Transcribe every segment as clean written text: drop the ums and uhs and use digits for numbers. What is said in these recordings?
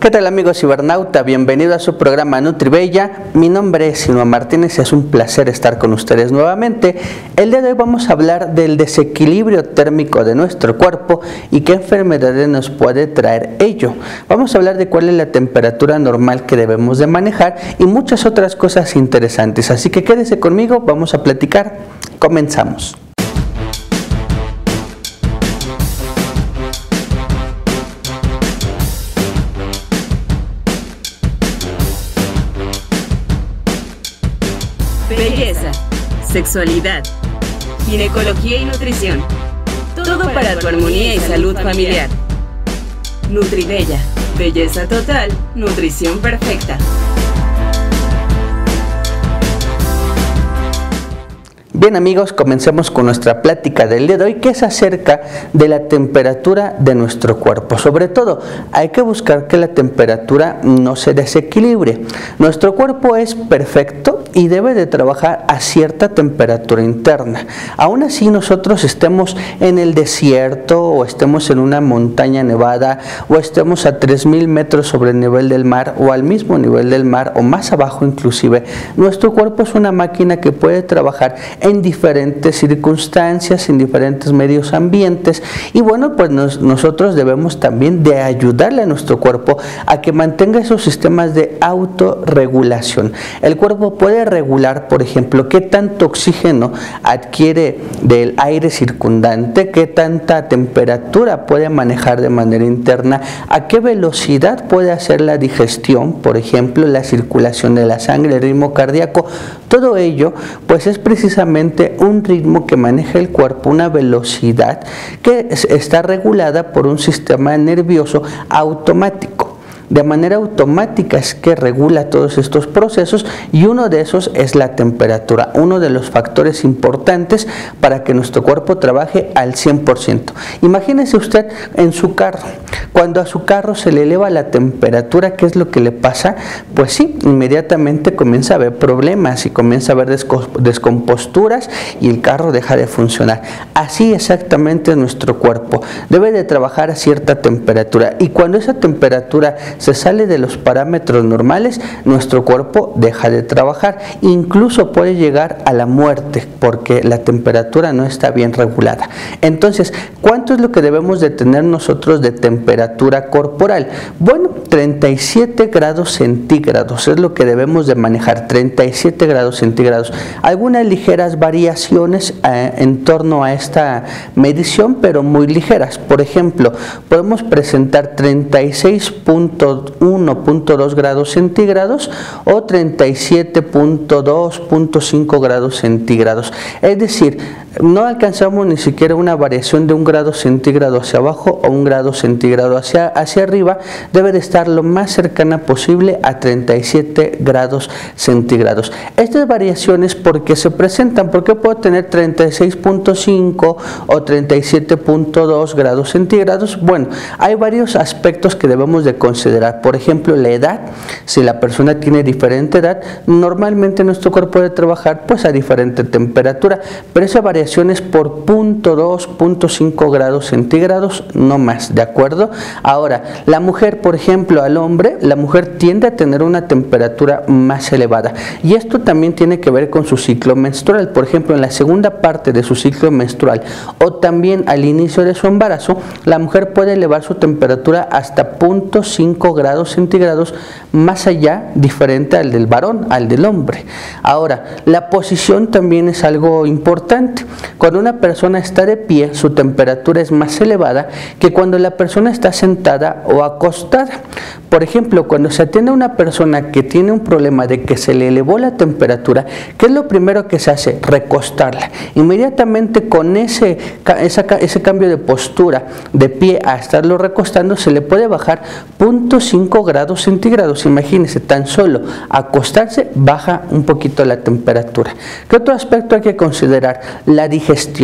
¿Qué tal, amigos cibernauta? Bienvenido a su programa NutriBella. Mi nombre es Silva Martínez y es un placer estar con ustedes nuevamente. El día de hoy vamos a hablar del desequilibrio térmico de nuestro cuerpo y qué enfermedades nos puede traer ello. Vamos a hablar de cuál es la temperatura normal que debemos de manejar y muchas otras cosas interesantes. Así que quédese conmigo, vamos a platicar. Comenzamos. Belleza, sexualidad, ginecología y nutrición. Todo para tu armonía y salud familiar. NutriBella, belleza total, nutrición perfecta. Bien, amigos, comencemos con nuestra plática del día de hoy, que es acerca de la temperatura de nuestro cuerpo. Sobre todo, hay que buscar que la temperatura no se desequilibre. Nuestro cuerpo es perfecto y debe de trabajar a cierta temperatura interna. Aún así, nosotros estemos en el desierto o estemos en una montaña nevada o estemos a 3000 metros sobre el nivel del mar o al mismo nivel del mar o más abajo inclusive, nuestro cuerpo es una máquina que puede trabajar en diferentes circunstancias, en diferentes medios ambientes, y bueno, pues nosotros debemos también de ayudarle a nuestro cuerpo a que mantenga esos sistemas de autorregulación. El cuerpo puede regular, por ejemplo, qué tanto oxígeno adquiere del aire circundante, qué tanta temperatura puede manejar de manera interna, a qué velocidad puede hacer la digestión, por ejemplo, la circulación de la sangre, el ritmo cardíaco. Todo ello pues es precisamente un ritmo que maneja el cuerpo, una velocidad que está regulada por un sistema nervioso automático. De manera automática es que regula todos estos procesos y uno de esos es la temperatura, uno de los factores importantes para que nuestro cuerpo trabaje al 100%. Imagínese usted en su carro, cuando a su carro se le eleva la temperatura, ¿qué es lo que le pasa? Pues sí, inmediatamente comienza a haber problemas y comienza a haber descomposturas y el carro deja de funcionar. Así exactamente nuestro cuerpo debe de trabajar a cierta temperatura y cuando esa temperatura se sale de los parámetros normales, nuestro cuerpo deja de trabajar, incluso puede llegar a la muerte porque la temperatura no está bien regulada. Entonces, ¿cuánto es lo que debemos de tener nosotros de temperatura corporal? Bueno, 37 grados centígrados es lo que debemos de manejar, 37 grados centígrados. Algunas ligeras variaciones en torno a esta medición, pero muy ligeras. Por ejemplo, podemos presentar 36.1.2 grados centígrados o 37.2.5 grados centígrados. Es decir, no alcanzamos ni siquiera una variación de 1 grado centígrado hacia abajo o 1 grado centígrado hacia arriba. Debe de estar lo más cercana posible a 37 grados centígrados. Estas variaciones, ¿por qué se presentan? Porque puedo tener 36.5 o 37.2 grados centígrados. Bueno, hay varios aspectos que debemos de considerar. Por ejemplo, la edad. Si la persona tiene diferente edad, normalmente nuestro cuerpo debe trabajar pues a diferente temperatura, pero esa variación es por 0.2, 0.5 grados centígrados, no más, ¿de acuerdo? Ahora, la mujer, por ejemplo, al hombre, la mujer tiende a tener una temperatura más elevada y esto también tiene que ver con su ciclo menstrual. Por ejemplo, en la segunda parte de su ciclo menstrual o también al inicio de su embarazo, la mujer puede elevar su temperatura hasta 0.5 grados centígrados más allá, diferente al del varón, al del hombre. Ahora, la posición también es algo importante. Cuando una persona está de pie, su temperatura es más elevada que cuando la persona está sentada o acostada. Por ejemplo, cuando se atiende a una persona que tiene un problema de que se le elevó la temperatura, ¿qué es lo primero que se hace? Recostarla. Inmediatamente con ese cambio de postura de pie a estarlo recostando, se le puede bajar 0.5 grados centígrados. Imagínense, tan solo acostarse baja un poquito la temperatura. ¿Qué otro aspecto hay que considerar? La digestión.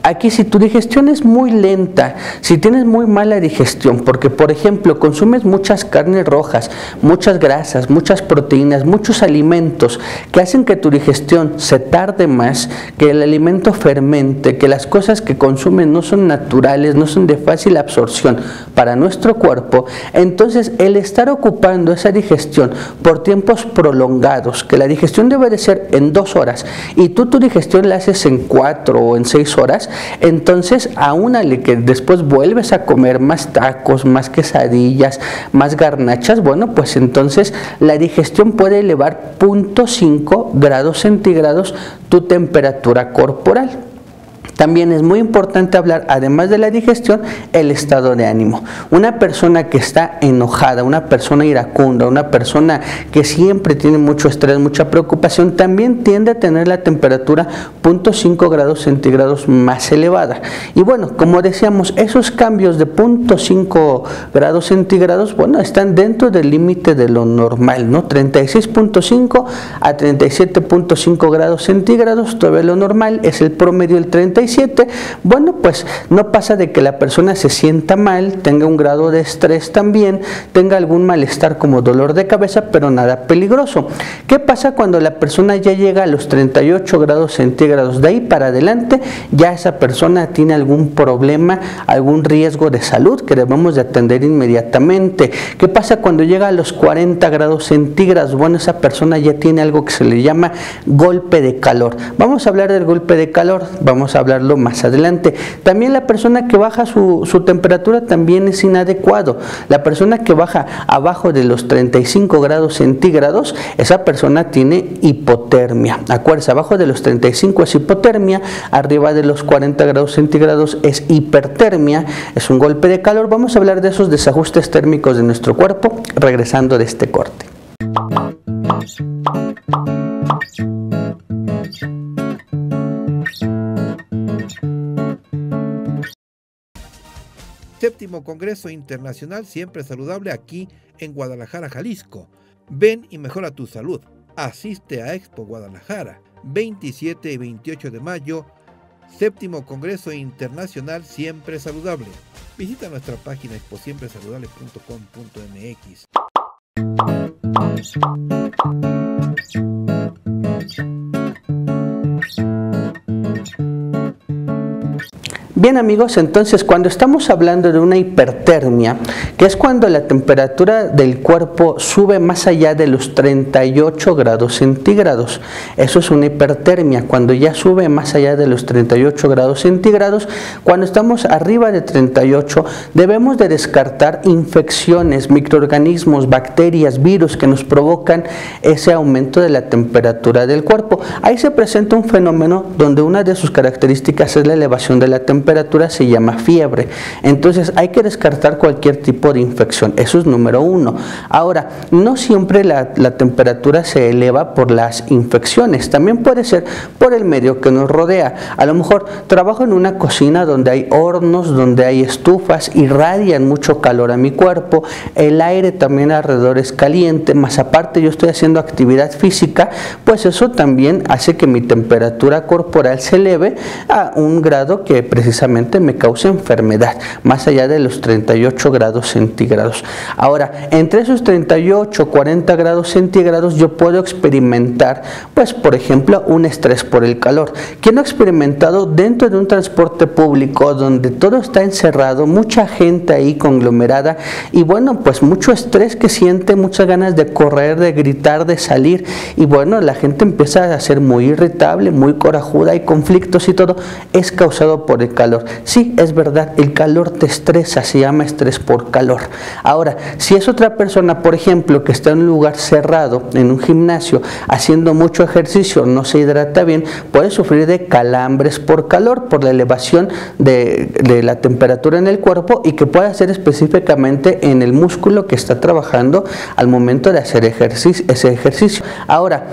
Aquí si tu digestión es muy lenta, si tienes muy mala digestión, porque por ejemplo consumes muchas carnes rojas, muchas grasas, muchas proteínas, muchos alimentos que hacen que tu digestión se tarde más, que el alimento fermente, que las cosas que consumes no son naturales, no son de fácil absorción para nuestro cuerpo, entonces el estar ocupando esa digestión por tiempos prolongados, que la digestión debe de ser en 2 horas y tu digestión la haces en 4 o en 6 horas, entonces aúnale que después vuelves a comer más tacos, más quesadillas, más garnachas, bueno, pues entonces la digestión puede elevar 0.5 grados centígrados tu temperatura corporal. También es muy importante hablar, además de la digestión, el estado de ánimo. Una persona que está enojada, una persona iracunda, una persona que siempre tiene mucho estrés, mucha preocupación, también tiende a tener la temperatura 0.5 grados centígrados más elevada. Y bueno, como decíamos, esos cambios de 0.5 grados centígrados, bueno, están dentro del límite de lo normal, ¿no? 36.5 a 37.5 grados centígrados, todavía lo normal es el promedio del 37. Bueno, pues no pasa de que la persona se sienta mal, tenga un grado de estrés también, tenga algún malestar como dolor de cabeza, pero nada peligroso. ¿Qué pasa cuando la persona ya llega a los 38 grados centígrados? De ahí para adelante ya esa persona tiene algún problema, algún riesgo de salud que debemos de atender inmediatamente. ¿Qué pasa cuando llega a los 40 grados centígrados? Bueno, esa persona ya tiene algo que se le llama golpe de calor. Vamos a hablar del golpe de calor, vamos a hablarlo más adelante. También la persona que baja su temperatura también es inadecuado. La persona que baja abajo de los 35 grados centígrados, esa persona tiene hipotermia. Acuérdense, abajo de los 35 es hipotermia, arriba de los 40 grados centígrados es hipertermia, es un golpe de calor. Vamos a hablar de esos desajustes térmicos de nuestro cuerpo regresando de este corte. Séptimo Congreso Internacional Siempre Saludable aquí en Guadalajara, Jalisco. Ven y mejora tu salud. Asiste a Expo Guadalajara, 27 y 28 de mayo, Séptimo Congreso Internacional Siempre Saludable. Visita nuestra página exposiempresaludable.com.mx. Bien amigos, entonces cuando estamos hablando de una hipertermia, que es cuando la temperatura del cuerpo sube más allá de los 38 grados centígrados, eso es una hipertermia, cuando ya sube más allá de los 38 grados centígrados, cuando estamos arriba de 38 debemos de descartar infecciones, microorganismos, bacterias, virus que nos provocan ese aumento de la temperatura del cuerpo. Ahí se presenta un fenómeno donde una de sus características es la elevación de la temperatura, se llama fiebre. Entonces hay que descartar cualquier tipo de infección, eso es número 1. Ahora, no siempre la temperatura se eleva por las infecciones, también puede ser por el medio que nos rodea. A lo mejor trabajo en una cocina donde hay hornos, donde hay estufas, irradian mucho calor a mi cuerpo, el aire también alrededor es caliente, más aparte yo estoy haciendo actividad física, pues eso también hace que mi temperatura corporal se eleve a un grado que precisamente me causa enfermedad, más allá de los 38 grados centígrados. Ahora, entre esos 38, 40 grados centígrados yo puedo experimentar, pues por ejemplo, un estrés por el calor. ¿Quién no ha experimentado dentro de un transporte público donde todo está encerrado, mucha gente ahí conglomerada y bueno, pues mucho estrés que siente, muchas ganas de correr, de gritar, de salir y bueno, la gente empieza a ser muy irritable, muy corajuda, hay conflictos y todo es causado por el calor. Sí, es verdad, el calor te estresa, se llama estrés por calor. Ahora, si es otra persona, por ejemplo, que está en un lugar cerrado, en un gimnasio, haciendo mucho ejercicio, no se hidrata bien, puede sufrir de calambres por calor, por la elevación de la temperatura en el cuerpo y que puede ser específicamente en el músculo que está trabajando al momento de hacer ese ejercicio. Ahora,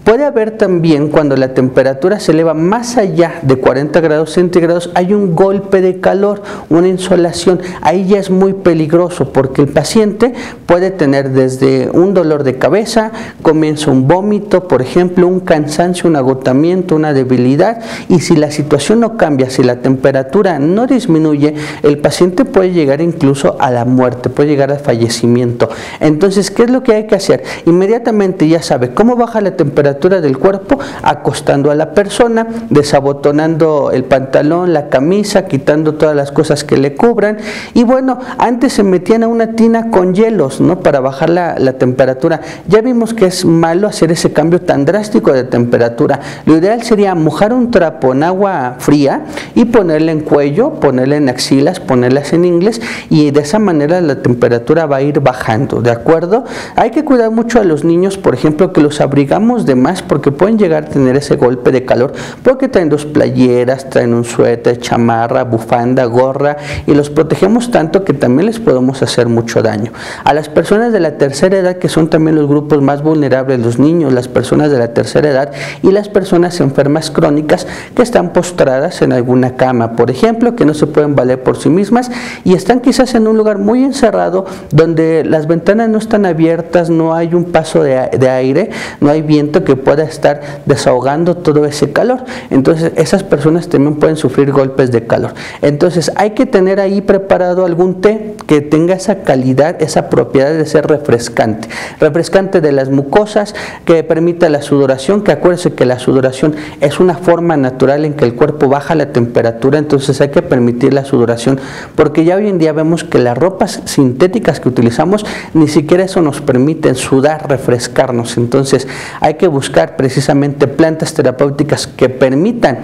Puede haber también, cuando la temperatura se eleva más allá de 40 grados centígrados, hay un golpe de calor, una insolación. Ahí ya es muy peligroso porque el paciente puede tener desde un dolor de cabeza, comienza un vómito, por ejemplo, un cansancio, un agotamiento, una debilidad, y si la situación no cambia, si la temperatura no disminuye, el paciente puede llegar incluso a la muerte, puede llegar al fallecimiento. Entonces, ¿qué es lo que hay que hacer? Inmediatamente ya sabe cómo baja la temperatura del cuerpo, acostando a la persona, desabotonando el pantalón, la camisa, quitando todas las cosas que le cubran, y bueno, antes se metían a una tina con hielos, ¿no?, para bajar la temperatura. Ya vimos que es malo hacer ese cambio tan drástico de temperatura. Lo ideal sería mojar un trapo en agua fría y ponerle en cuello, ponerle en axilas, ponerlas en ingles, y de esa manera la temperatura va a ir bajando, ¿de acuerdo? Hay que cuidar mucho a los niños, por ejemplo, que los abrigamos de más porque pueden llegar a tener ese golpe de calor, porque traen dos playeras, traen un suéter, chamarra, bufanda, gorra, y los protegemos tanto que también les podemos hacer mucho daño. A las personas de la tercera edad, que son también los grupos más vulnerables, los niños, las personas de la tercera edad y las personas enfermas crónicas que están postradas en alguna cama, por ejemplo, que no se pueden valer por sí mismas y están quizás en un lugar muy encerrado donde las ventanas no están abiertas, no hay un paso de aire, no hay viento que pueda estar desahogando todo ese calor. Entonces esas personas también pueden sufrir golpes de calor. Entonces hay que tener ahí preparado algún té que tenga esa calidad, esa propiedad de ser refrescante, refrescante de las mucosas, que permita la sudoración, que acuérdense que la sudoración es una forma natural en que el cuerpo baja la temperatura, entonces hay que permitir la sudoración, porque ya hoy en día vemos que las ropas sintéticas que utilizamos ni siquiera eso nos permiten sudar, refrescarnos. Entonces hay que buscar precisamente plantas terapéuticas que permitan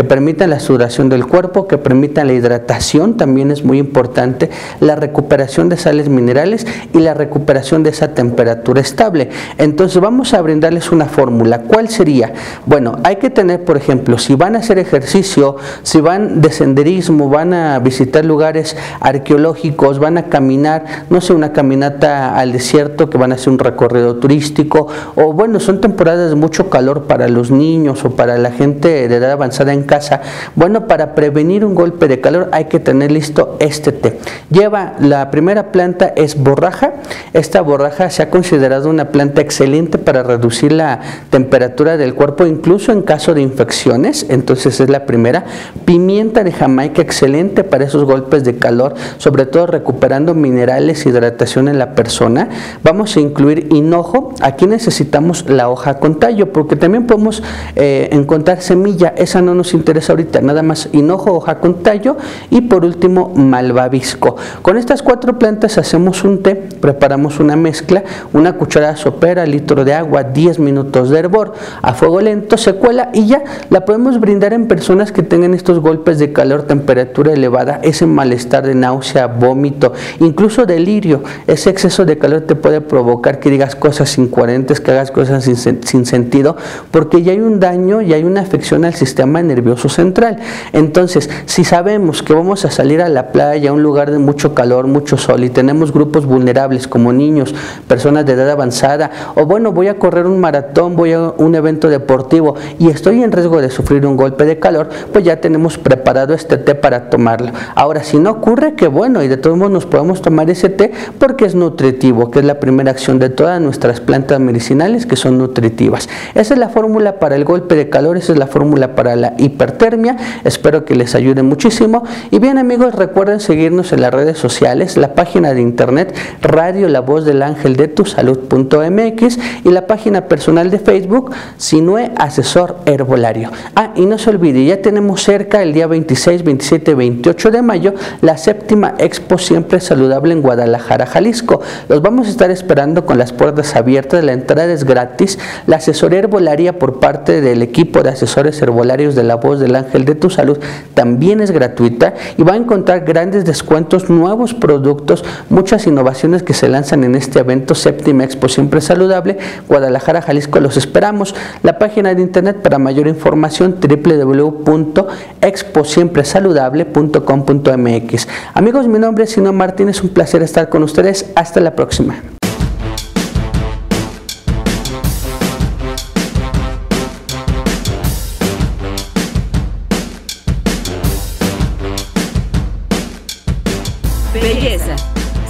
la sudoración del cuerpo, que permitan la hidratación, también es muy importante, la recuperación de sales minerales y la recuperación de esa temperatura estable. Entonces vamos a brindarles una fórmula. ¿Cuál sería? Bueno, hay que tener, por ejemplo, si van a hacer ejercicio, si van de senderismo, van a visitar lugares arqueológicos, van a caminar, no sé, una caminata al desierto, que van a hacer un recorrido turístico, o bueno, son temporadas de mucho calor para los niños o para la gente de edad avanzada en casa. Bueno, para prevenir un golpe de calor hay que tener listo este té. Lleva, la primera planta es borraja. Esta borraja se ha considerado una planta excelente para reducir la temperatura del cuerpo, incluso en caso de infecciones. Entonces es la primera. Pimienta de Jamaica, excelente para esos golpes de calor, sobre todo recuperando minerales, hidratación en la persona. Vamos a incluir hinojo. Aquí necesitamos la hoja con tallo, porque también podemos encontrar semilla. Esa no nos interesa ahorita, nada más hinojo, hoja con tallo, y por último malvavisco. Con estas 4 plantas hacemos un té, preparamos una mezcla, una cucharada sopera, litro de agua, 10 minutos de hervor, a fuego lento, se cuela y ya la podemos brindar en personas que tengan estos golpes de calor, temperatura elevada, ese malestar de náusea, vómito, incluso delirio. Ese exceso de calor te puede provocar que digas cosas incoherentes, que hagas cosas sin sentido, porque ya hay un daño y hay una afección al sistema nervioso central. Entonces, si sabemos que vamos a salir a la playa, a un lugar de mucho calor, mucho sol, y tenemos grupos vulnerables como niños, personas de edad avanzada, o bueno, voy a correr un maratón, voy a un evento deportivo y estoy en riesgo de sufrir un golpe de calor, pues ya tenemos preparado este té para tomarlo. Ahora, si no ocurre, que bueno, y de todos modos nos podemos tomar ese té porque es nutritivo, que es la primera acción de todas nuestras plantas medicinales, que son nutritivas. Esa es la fórmula para el golpe de calor, esa es la fórmula para la hipertermia. Espero que les ayude muchísimo. Y bien, amigos, recuerden seguirnos en las redes sociales, la página de internet Radio La Voz del Ángel de Tu Salud.mx y la página personal de Facebook Sinue Asesor Herbolario. Y no se olvide, ya tenemos cerca el día 26, 27, 28 de mayo la 7ª Expo Siempre Saludable en Guadalajara, Jalisco. Los vamos a estar esperando con las puertas abiertas, la entrada es gratis, la asesoría herbolaria por parte del equipo de asesores herbolarios de La Voz del Ángel de Tu Salud también es gratuita y va a encontrar grandes descuentos, nuevos productos, muchas innovaciones que se lanzan en este evento 7ª Expo Siempre Saludable Guadalajara, Jalisco. Los esperamos. La página de internet para mayor información www.exposiempresaludable.com.mx. Amigos, mi nombre es Sino Martínez, un placer estar con ustedes. Hasta la próxima.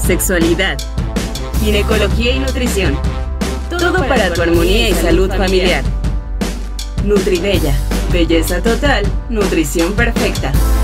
sexualidad, ginecología y nutrición. Todo para tu armonía y salud familiar. Nutribella, belleza total, nutrición perfecta.